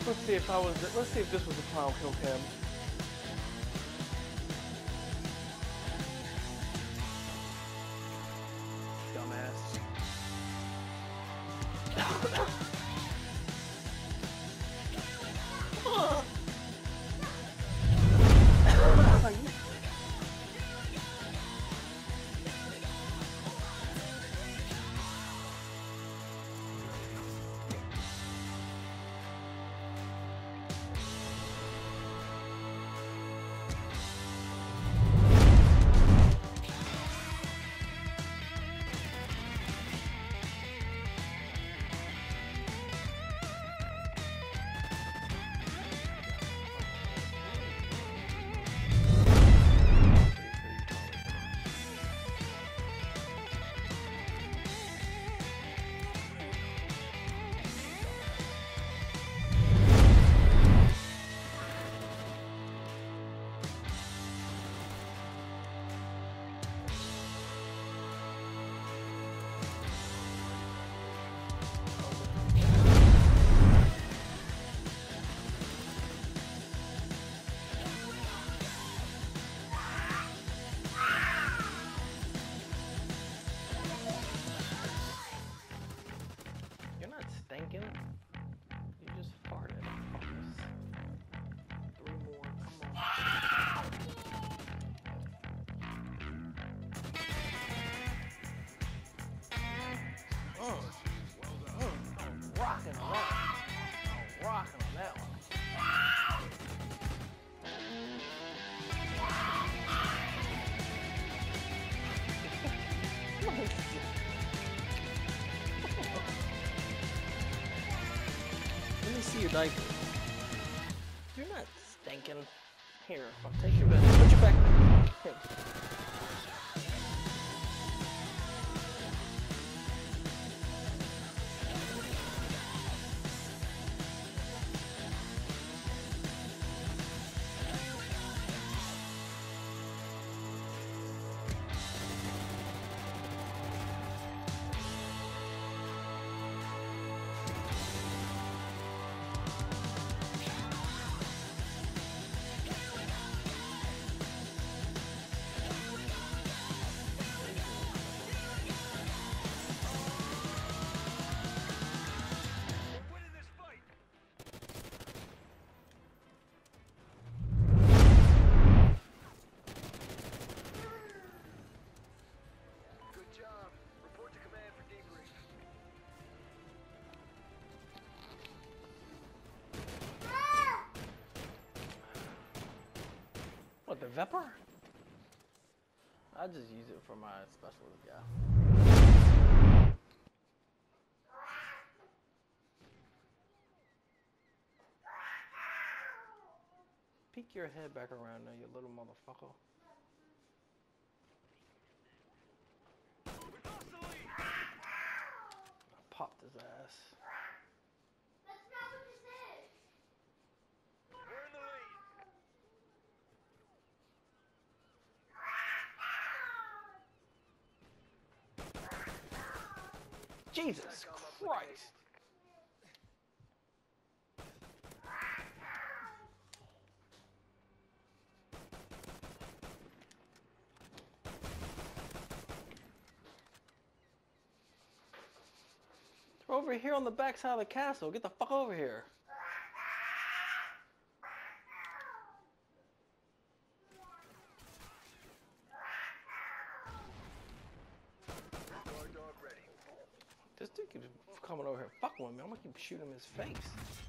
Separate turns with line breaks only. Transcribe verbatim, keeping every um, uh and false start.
Let's see if I was. Let's see if this was a clown kill cam. Dumbass. Thinking, you just farted. Three more, come on. Oh, oh, I'm rocking on that one. I'm rocking on that one. Let me see your diaper. You're not stinking. Here, I'll take your bed. Put your back. Here. What, the Vepper? I just use it for my specialist guy. Peek your head back around there, you little motherfucker. I popped his ass.
That's not what this is.
We're in the lead.
Jesus Christ! They're over here on the back side of the castle. Get the fuck over here. This dude keeps coming over here fucking with me. I'm gonna keep shooting him in his face.